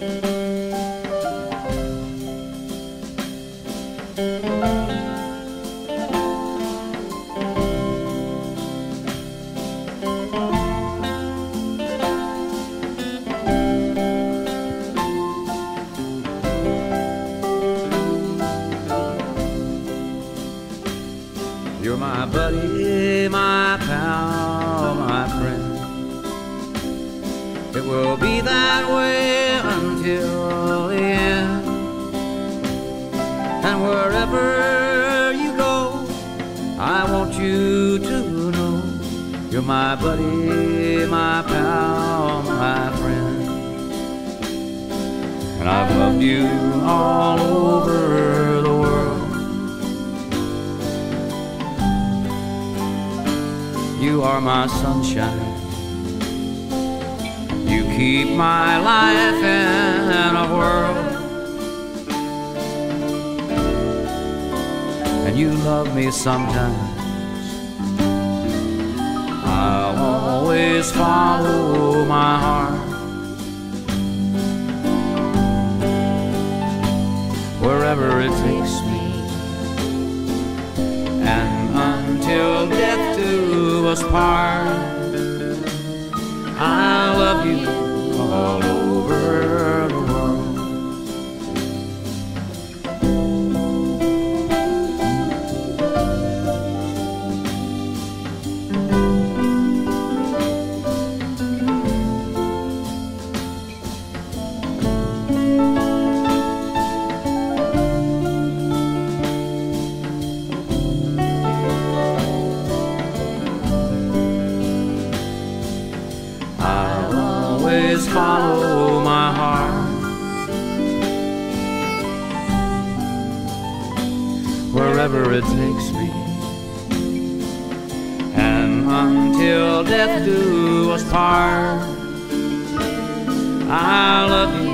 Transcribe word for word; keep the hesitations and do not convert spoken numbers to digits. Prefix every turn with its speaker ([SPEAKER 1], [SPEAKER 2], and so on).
[SPEAKER 1] You're my buddy, my pal, my friend. It will be that way until the end. And wherever you go, I want you to know you're my buddy, my pal, my friend. And I've loved you all over the world. You are my sunshine. You keep my life in a whirl. And you love me sometimes. I'll always follow my heart. Wherever it takes me. And until death do us part, I love you all over the world. Always follow my heart. Wherever it takes me. And until death do us part, I love you